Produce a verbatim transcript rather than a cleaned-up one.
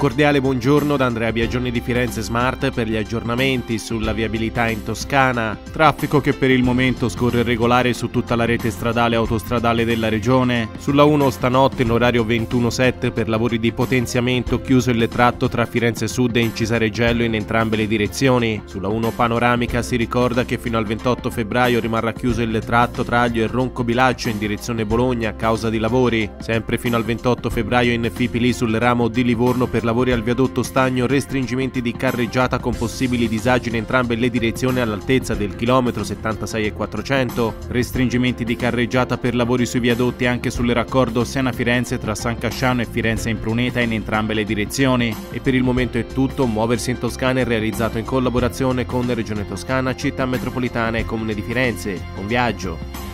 cordiale buongiorno da Andrea Biagioni di Firenze Smart per gli aggiornamenti sulla viabilità in Toscana. Traffico che per il momento scorre regolare su tutta la rete stradale e autostradale della regione. Sulla uno stanotte in orario ventuno sette per lavori di potenziamento chiuso il tratto tra Firenze Sud e Incisaregello in entrambe le direzioni. Sulla uno panoramica si ricorda che fino al ventotto febbraio rimarrà chiuso il tratto tra Aglio e Roncobilaccio in direzione Bologna a causa di lavori. Sempre fino al ventotto febbraio in Fipili sul ramo di Livorno per lavori al viadotto Stagno, restringimenti di carreggiata con possibili disagi in entrambe le direzioni all'altezza del chilometro settantasei e quattrocento, restringimenti di carreggiata per lavori sui viadotti anche sul raccordo Siena-Firenze tra San Casciano e Firenze Impruneta in entrambe le direzioni. E per il momento è tutto. Muoversi in Toscana è realizzato in collaborazione con Regione Toscana, Città Metropolitana e Comune di Firenze. Buon viaggio!